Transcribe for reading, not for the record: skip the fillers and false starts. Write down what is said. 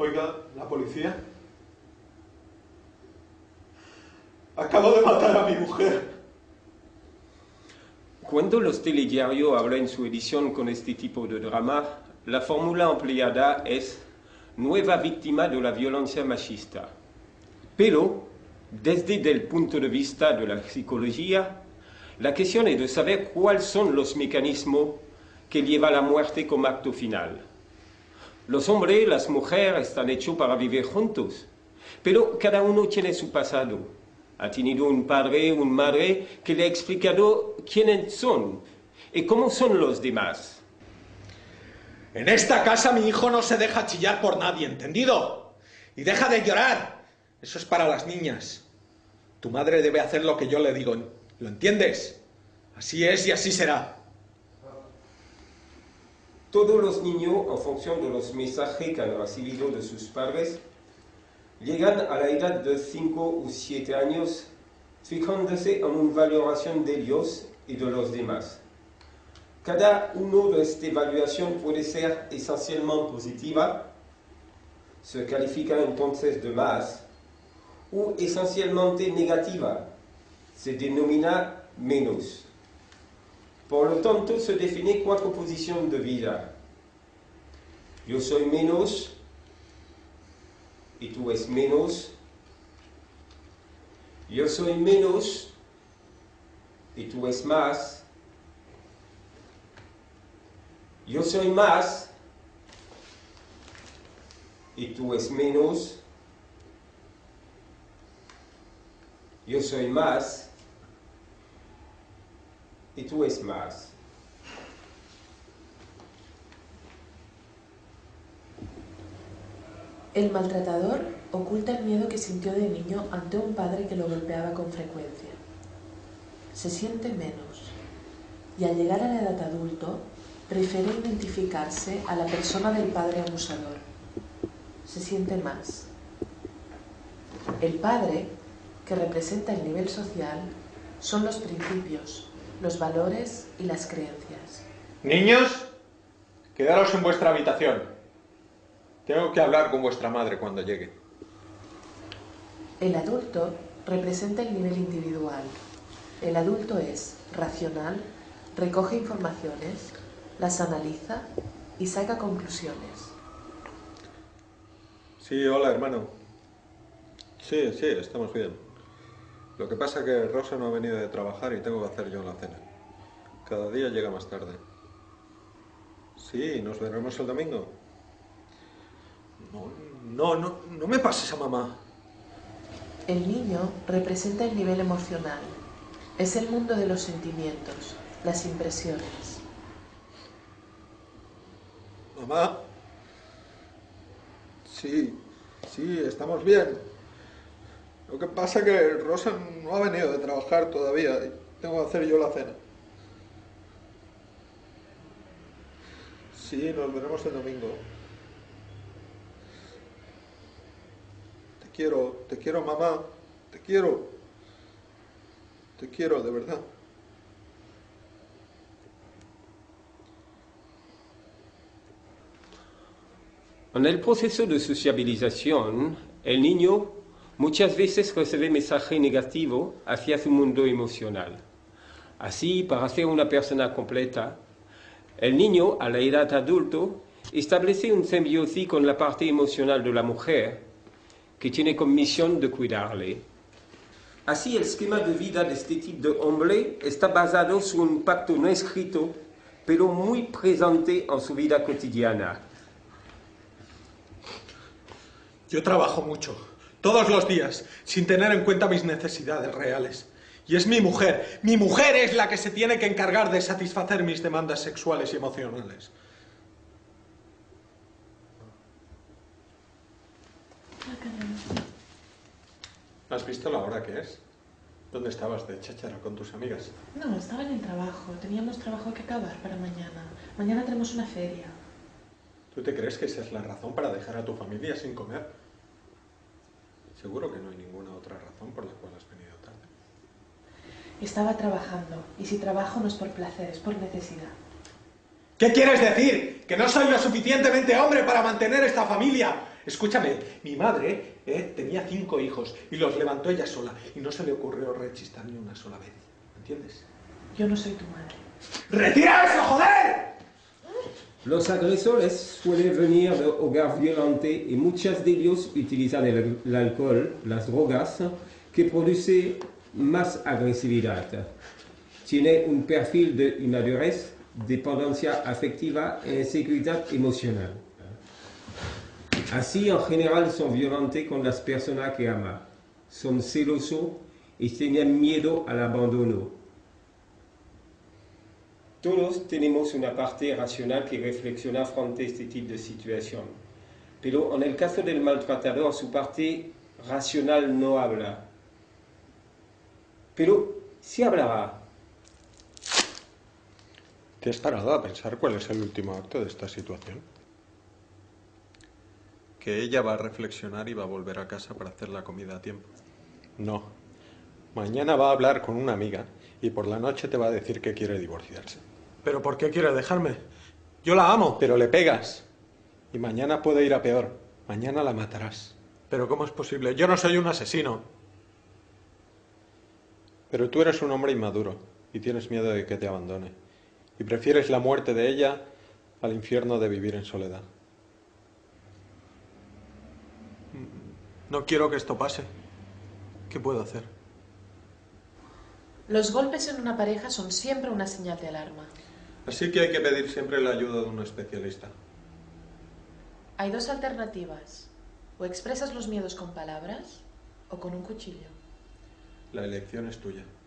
Oiga, la policía. Acabo de matar a mi mujer. Cuando los telediarios hablan en su edición con este tipo de drama, la fórmula empleada es nueva víctima de la violencia machista. Pero, desde el punto de vista de la psicología, la cuestión es de saber cuáles son los mecanismos que llevan a la muerte como acto final. Los hombres y las mujeres están hechos para vivir juntos, pero cada uno tiene su pasado. Ha tenido un padre, una madre que le ha explicado quiénes son y cómo son los demás. En esta casa mi hijo no se deja chillar por nadie, ¿entendido? Y deja de llorar. Eso es para las niñas. Tu madre debe hacer lo que yo le digo, ¿lo entiendes? Así es y así será. Todos los niños, en función de los mensajes que han recibido de sus padres, llegan a la edad de 5 o 7 años fijándose en una valoración de Dios y de los demás. Cada una de estas evaluaciones puede ser esencialmente positiva, se califica entonces de más, o esencialmente negativa, se denomina menos. Por lo tanto, se definen 4 posiciones de vida. Yo soy menos, y tú es menos. Yo soy menos, y tú es más. Yo soy más, y tú es menos. Yo soy más, y tú es más. El maltratador oculta el miedo que sintió de niño ante un padre que lo golpeaba con frecuencia. Se siente menos y al llegar a la edad adulto prefiere identificarse a la persona del padre abusador. Se siente más. El padre, que representa el nivel social, son los principios, los valores y las creencias. Niños, quedaros en vuestra habitación. Tengo que hablar con vuestra madre cuando llegue. El adulto representa el nivel individual. El adulto es racional, recoge informaciones, las analiza y saca conclusiones. Sí, hola, hermano. Sí, estamos bien. Lo que pasa es que Rosa no ha venido de trabajar y tengo que hacer yo la cena. Cada día llega más tarde. Sí, ¿nos veremos el domingo? No me pases a mamá. El niño representa el nivel emocional. Es el mundo de los sentimientos, las impresiones. Mamá. Sí, estamos bien. Lo que pasa es que Rosa no ha venido de trabajar todavía y tengo que hacer yo la cena. Sí, nos veremos el domingo. Te quiero, mamá. Te quiero de verdad. En el proceso de sociabilización, el niño muchas veces recibe mensajes negativos hacia su mundo emocional. Así, para ser una persona completa, el niño, a la edad adulta, establece un simbiosis con la parte emocional de la mujer, que tiene como misión de cuidarle. Así, el esquema de vida de este tipo de hombre está basado sobre un pacto no escrito, pero muy presente en su vida cotidiana. Yo trabajo mucho, todos los días, sin tener en cuenta mis necesidades reales. Y es mi mujer es la que se tiene que encargar de satisfacer mis demandas sexuales y emocionales. ¿Has visto la hora que es? ¿Dónde estabas de cháchara con tus amigas? No, estaba en el trabajo. Teníamos trabajo que acabar para mañana. Mañana tenemos una feria. ¿Tú te crees que esa es la razón para dejar a tu familia sin comer? Seguro que no hay ninguna otra razón por la cual has venido tarde. Estaba trabajando, y si trabajo no es por placer, es por necesidad. ¿Qué quieres decir? ¿Que no soy lo suficientemente hombre para mantener esta familia? Escúchame, mi madre tenía 5 hijos y los levantó ella sola y no se le ocurrió rechistar ni una sola vez. ¿Entiendes? Yo no soy tu madre. ¡Retira eso, joder! Los agresores suelen venir de hogar violente y muchos de ellos utilizan el alcohol, las drogas, que produce más agresividad. Tiene un perfil de inmadurez, dependencia afectiva e inseguridad emocional. Así, en general, son violentos con las personas que aman, son celosos y tienen miedo al abandono. Todos tenemos una parte racional que reflexiona frente a este tipo de situación, pero en el caso del maltratador su parte racional no habla. Pero sí hablará. ¿Te has parado a pensar cuál es el último acto de esta situación? Que ella va a reflexionar y va a volver a casa para hacer la comida a tiempo. No. Mañana va a hablar con una amiga y por la noche te va a decir que quiere divorciarse. ¿Pero por qué quiere dejarme? Yo la amo. Pero le pegas. Y mañana puede ir a peor. Mañana la matarás. ¿Pero cómo es posible? Yo no soy un asesino. Pero tú eres un hombre inmaduro y tienes miedo de que te abandone. Y prefieres la muerte de ella al infierno de vivir en soledad. No quiero que esto pase. ¿Qué puedo hacer? Los golpes en una pareja son siempre una señal de alarma. Así que hay que pedir siempre la ayuda de un especialista. Hay 2 alternativas. O expresas los miedos con palabras o con un cuchillo. La elección es tuya.